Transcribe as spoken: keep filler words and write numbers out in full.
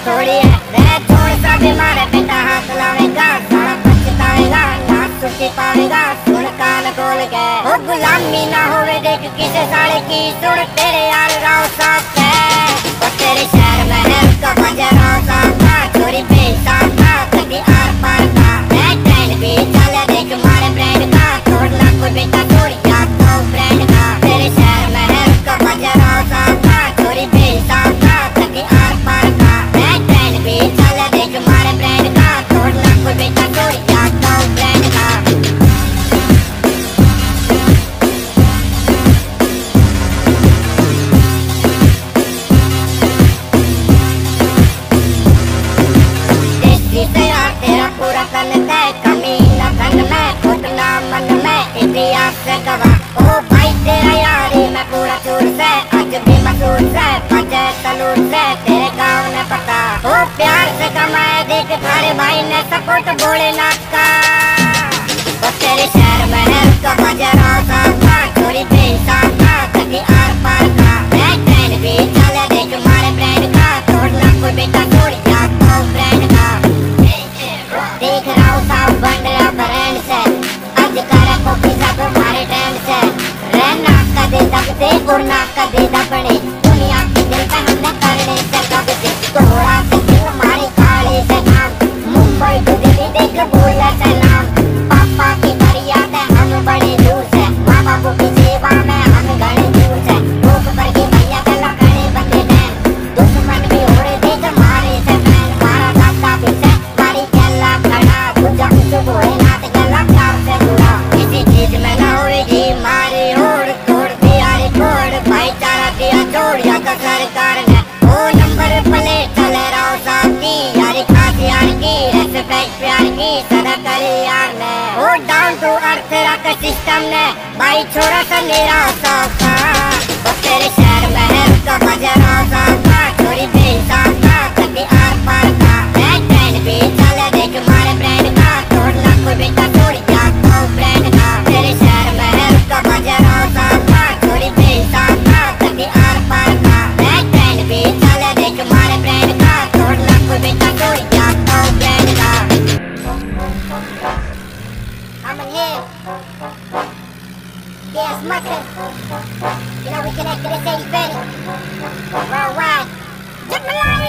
थोड़ी है रे छोड़ सब मारे बेटा हाथ लावेगा सारा पछताएगा ना सुखी पाएगा सुन कान खोल के ओ गुलामी ना होवे देख किसे साले की सुन तेरे यार राव साथ है और तेरे शहर में है उसका बजरा साथ था चोरी बेसाथ था कभी आर पार था मैं ट्रेन भी चले देख मारे ब्रांड का तोड़ना कोई बेटा तोड़ याद तो ब्रांड का तेरे शहर में है उसका बजरा साथ था चोरी बेसाथ था कभी आर पार था मैं ट्रेन भी चले देख मारे ब्रांड का तोड़ना कोई बेटा तोड़ याद तो ब्रांड का तेरा पूरा तन है कमी न धन में घुटना मन में इतिहास से गवाह ओ भाई तेरा यारी मैं पूरा चूर से आज भी मसूर से बजे तलूर से तेरे गाँव ने पता ओ प्यार से कमाए देख थारे भाई ने सपोर्ट भोलेनाथ का ओ तेरे शहर में है उसका बजरा साथ था चोरी बेसाथ था कभी आर पार था मैं ट्रेन भी चले देख मारे ब्रांड का तोड़ना कोई बेटा तोड़ याद तो ब्रांड का देख रहा हूँ साहब बन रहा ब्रांड से आज करे कॉपी सब हमारे ट्रेंड से रहना का दे दबते उड़ना का दे दबने दुनिया के दिल पे हमने करने से कब से थोड़ा से दिल हमारी काली से नाम मुंबई टू दिल्ली देख भूला से नाम पापा की फरियाद है हम बड़े दूर से माँ बापू की सेवा में हम घने दूर से भूख पर की भैया गला खड़े बंदे डैन दुश्मन भी उड़े देख मारे से फैन मारा दादा पीछे मारी गला खड़ा बुझा कुछ भोलेनाथ गला प्यार से जुड़ा किसी चीज में ना होगी मारी होड़ तोड़ दिया रिकॉर्ड भाईचारा दिया छोड़ या तो सरकार ने वो नंबर प्लेट चले रहो साथी यारी खास यार की रेस्पेक्ट प्यार की सदा करे यार ने वो डाउन टू अर्थ रख सिस्टम ने भाई छोड़ा सा मेरा साथा वो तेरे शहर में है उसका बजरा साथा चोरी बेसाथ था कभी आर पार था मैं ट्रेन भी चले देख मारे ब्रांड का तोड़ना कोई बेटा तोड़ याद तो ब्रांड का तेरे शहर में है उसका बजरा साथा चोरी बेसाथ था कभी आर पार था मैं ट्रेन भी चले देख मारे ब्रांड का तोड़ना कोई बेटा तोड़ याद तो ब्रांड का I'm in here. Yeah, it's Muckers. You know we connected to this eighty Betty. Worldwide. Jump along.